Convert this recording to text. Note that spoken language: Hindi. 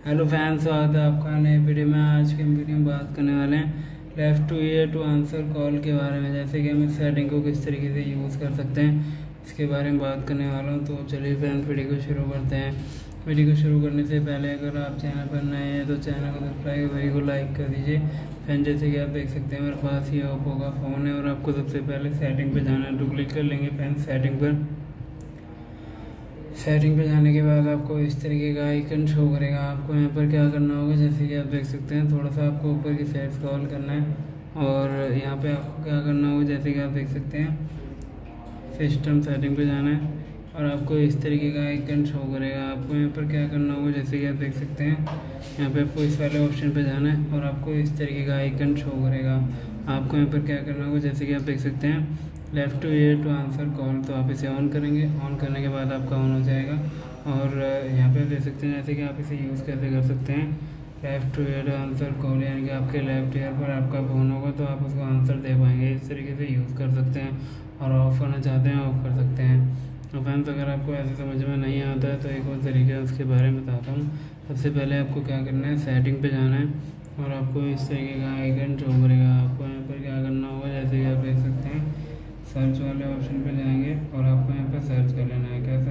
हेलो फैंस, स्वागत है आपका नए वीडियो में। आज की वीडियो में बात करने वाले हैं left to ear to answer call के बारे में। जैसे कि हम इस सेटिंग को किस तरीके से यूज़ कर सकते हैं, इसके बारे में बात करने वाला हूं। तो चलिए फ्रेंड्स, वीडियो को शुरू करते हैं। वीडियो को शुरू करने से पहले अगर आप चैनल पर नए हैं तो चैनल को सब्सक्राइब, वीडियो को लाइक कर दीजिए। फ्रेंड, जैसे कि आप देख सकते हैं मेरे पास ये ओप्पो का फ़ोन है और आपको सबसे पहले सेटिंग पर जाना है। तो क्लिक कर लेंगे फ्रेंड्स सेटिंग पे जाने के बाद आपको इस तरीके का आइकन शो करेगा। आपको यहाँ पर क्या करना होगा, जैसे कि आप देख सकते हैं, थोड़ा सा आपको ऊपर की साइड स्क्रॉल करना है और यहाँ पे आपको क्या करना होगा, जैसे कि आप देख सकते हैं, सिस्टम सेटिंग पे जाना है और आपको इस तरीके का आइकन शो करेगा। आपको यहाँ पर क्या करना होगा, जैसे कि आप देख सकते हैं, यहाँ पे आपको इस वाले ऑप्शन पे जाना है और आपको इस तरीके का आइकन शो करेगा। आपको यहाँ पर क्या करना होगा, जैसे कि आप देख सकते हैं, left to ear to answer call. तो आप इसे ऑन करेंगे। ऑन करने के बाद आपका ऑन हो जाएगा और यहाँ पे देख सकते हैं जैसे कि आप इसे यूज़ कैसे कर सकते हैं। Left to ear to answer call यानी कि आपके लेफ़्ट ईयर पर आपका फ़ोन होगा तो आप उसको आंसर दे पाएंगे। इस तरीके से यूज़ कर सकते हैं और ऑफ़ करना चाहते हैं ऑफ़ कर सकते हैं। तो फ्रेंड्स, अगर आपको ऐसे समझ में नहीं आता है तो एक और तरीका है, उसके बारे में बताता हूँ। सबसे पहले आपको क्या करना है, सेटिंग पे जाना है और आपको इस तरीके का आइकन शो करेगा। आपको यहाँ पर क्या करना होगा, जैसे कि आप देख सकते हैं, सर्च वाले ऑप्शन पे जाएंगे और आपको यहाँ पर सर्च कर लेना है। क्या